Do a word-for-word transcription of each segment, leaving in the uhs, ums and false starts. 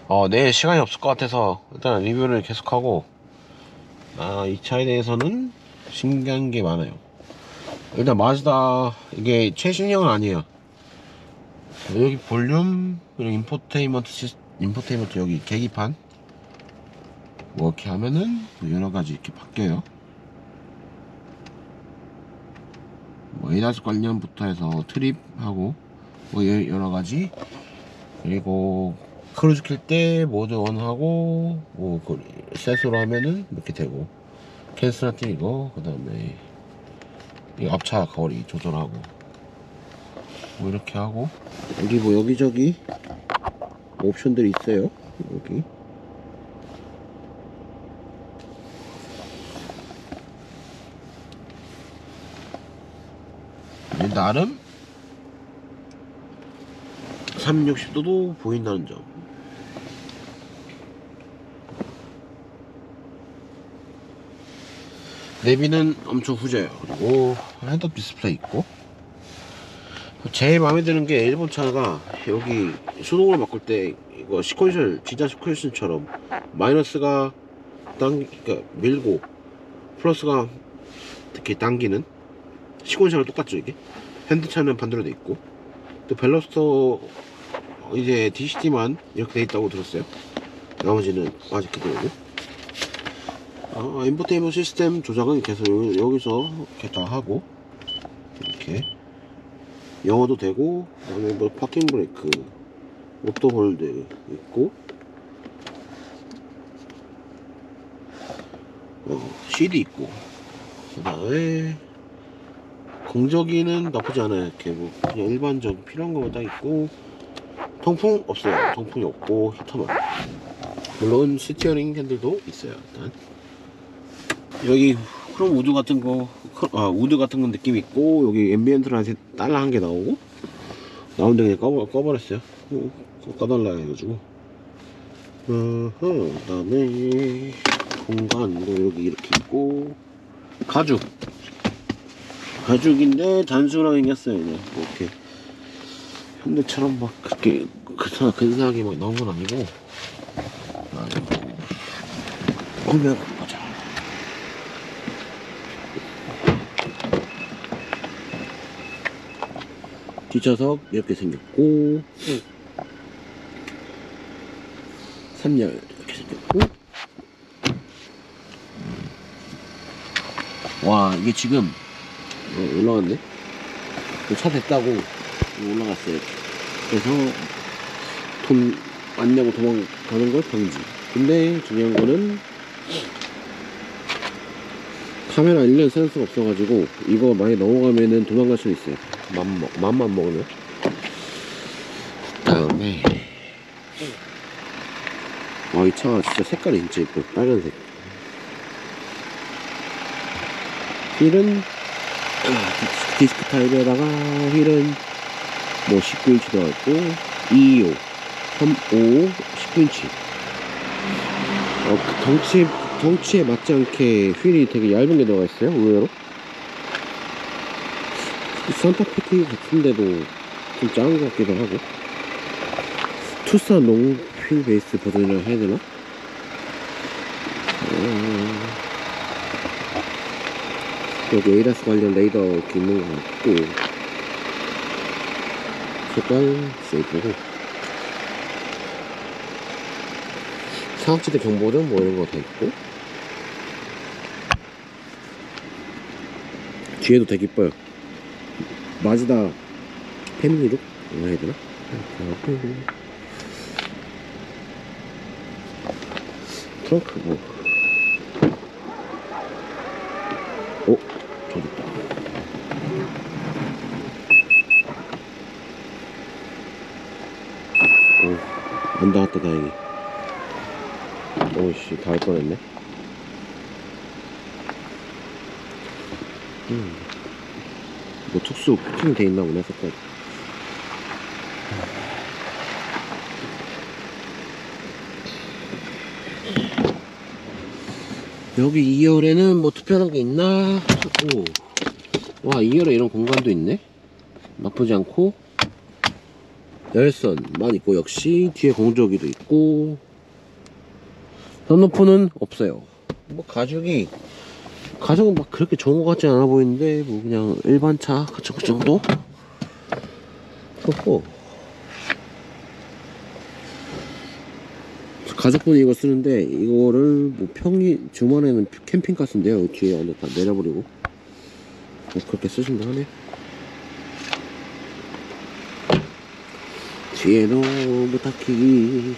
어, 내일 시간이 없을 것 같아서 일단 리뷰를 계속하고, 아, 이 차에 대해서는 신기한 게 많아요. 일단 마즈다 이게 최신형은 아니에요. 여기 볼륨, 그리고 인포테인먼트 시스, 인포테인먼트 여기 계기판 뭐 이렇게 하면은 여러가지 이렇게 바뀌어요. 뭐 에이다스 관련부터 해서 트립하고 뭐 여러가지, 그리고 크루즈 킬 때 모드 원 하고 뭐 셋으로 하면은 이렇게 되고, 캔슬라팅 이거, 그 다음에 이 앞차 거리 조절하고 뭐 이렇게 하고, 여기 뭐 여기저기 옵션들이 있어요. 여기 나름 삼백육십 도도 보인다는 점. 내비는 엄청 후져요. 그리고 헤드업 디스플레이 있고, 제일 마음에 드는 게 일본 차가 여기 수동으로 바꿀 때 이거 시퀀셜, 진짜 시퀀션처럼 마이너스가 당, 그러니까 밀고 플러스가 특히 당기는 시퀀셜은 똑같죠. 이게 핸드차는 반대로 돼 있고, 또 벨로스터 이제 디씨티만 이렇게 돼 있다고 들었어요. 나머지는 아직 그대로고, 어, 인포테인먼트 시스템 조작은 계속 여기, 여기서 이렇게 다 하고, 이렇게 영어도 되고, 그다음에 뭐 파킹 브레이크, 오토 홀드 있고, 어, 씨디 있고, 그다음에 공조기는 나쁘지 않아요. 이렇게 뭐 그냥 일반적 필요한 거만 딱 있고, 통풍 없어요. 통풍이 없고 히터만. 물론 스티어링 핸들도 있어요. 일단 여기 크롬 우드 같은 거, 아 우드 같은 건 느낌 있고, 여기 앰비언트랑 달러 한 개 나오고, 나온데 그냥 꺼버, 꺼버렸어요. 어, 꺼달라 해가지고. 어허, 그 다음에 공간도 여기 이렇게 있고, 가죽 가죽인데 단순하게 생겼어요. 그냥 이렇게 현대처럼 막 그렇게 근사하게 막 나온 건 아니고. 보면 보자. 뒷좌석 이렇게 생겼고, 삼 열 이렇게 생겼고, 와 이게 지금 어, 올라갔네. 차 됐다고 올라갔어요. 그래서 돈 안 내고 도망가는 걸 방지. 근데 중요한 거는 카메라 일련 센서가 없어가지고 이거 많이 넘어가면은 도망갈 수 있어요. 맘먹, 맘만 먹으면. 다음에 와, 이 차가 진짜 색깔이 진짜 예뻐. 빨간색. 휠은 아, 디스크 타입에다가 휠은 뭐 십구 인치도 있고, 이이오, 삼오오, 십구 인치. 어, 그 덩치, 덩치에 맞지 않게 휠이 되게 얇은 게 들어가 있어요. 의외로. 산타페 같은데도 좀 작은 것 같기도 하고. 투싼 롱휠 베이스 버전이라 해야 되나? 어... 여기 에이다스 관련 레이더 이렇게 있는 것 같고, 색깔 세이프고, 사각지대 경보등 뭐 이런 거 다 있고, 뒤에도 되게 이뻐요. 마즈다 패밀리룩? 뭐라 해야 되나? 트렁크 뭐, 어? 저기 있다. 오, 안 닿았다 다행히. 오이씨, 닿을 뻔했네. 음. 뭐 특수 코팅 돼 있나 보네, 색깔. 여기 이 열에는 뭐 특별한 게 있나? 오. 와, 이 열에 이런 공간도 있네? 나쁘지 않고. 열선만 있고, 역시 뒤에 공조기도 있고, 썬루프는 없어요. 뭐 가죽이 가죽은 막 그렇게 좋은 것 같지 않아 보이는데 뭐 그냥 일반 차 그 정도? 그렇고 가족분이 이거 쓰는데 이거를 뭐 평일 주말에는 캠핑카 쓴대요. 뒤에 안에 다 내려버리고 뭐 그렇게 쓰신다 하네. 뒤에도 뭐 딱히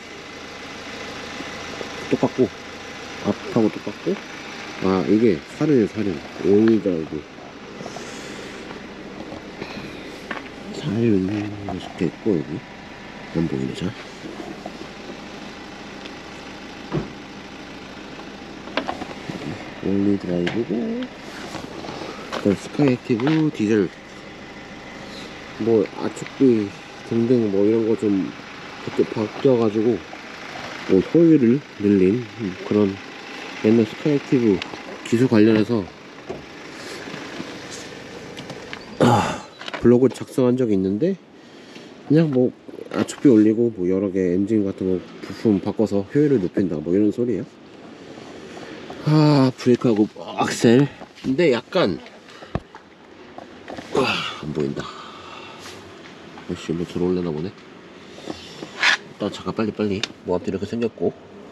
똑같고 앞하고 똑같고. 아 이게 사륜이에요. 사륜 오일드라이브 사륜 이렇게 있고, 여기 안 보이네. 자 올리 드라이브고, 일단 스카이 액티브 디젤 뭐 아축비 등등 뭐 이런 거 좀 바뀌어 가지고 뭐 효율을 늘린 그런 옛날 스카이 액티브 기술 관련해서 아, 블로그 작성한 적이 있는데 그냥 뭐 아축비 올리고 뭐 여러 개 엔진 같은 거 부품 바꿔서 효율을 높인다 뭐 이런 소리예요. 아 브레이크하고 악셀 근데 약간 와, 안 보인다. 역시 뭐 들어올려나 보네. 일단 잠깐 빨리빨리 뭐 앞뒤 이렇게 생겼고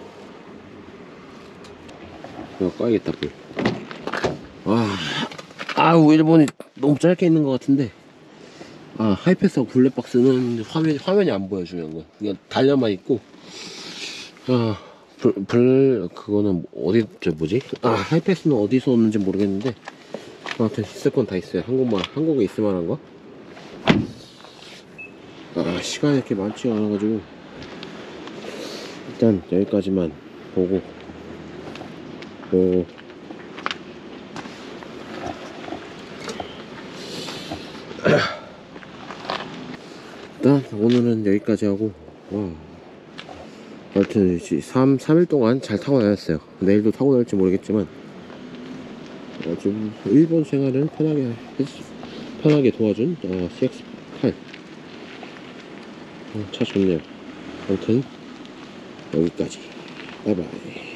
이거 꺼야겠다. 불. 아, 아우 일본이 너무 짧게 있는 것 같은데. 아 하이패스하고 블랙박스는 화면, 화면이 안 보여. 중요한 건 그냥 달려만 있고. 아 불, 불 그거는 어디 저 뭐지? 아 하이패스는 어디서 오는지 모르겠는데 아무튼 있을 건 다 있어요. 한국만 한국에 있을 만한 거. 아 시간이 이렇게 많지가 않아가지고 일단 여기까지만 보고 어 일단 오늘은 여기까지 하고. 와 하여튼 삼, 삼 일 동안 잘 타고 다녔어요. 내일도 타고 다닐지 모르겠지만 어, 좀 일본 생활을 편하게 했, 편하게 도와준 어, 씨엑스 팔 어, 차 좋네요. 아무튼 여기까지. 바이바이.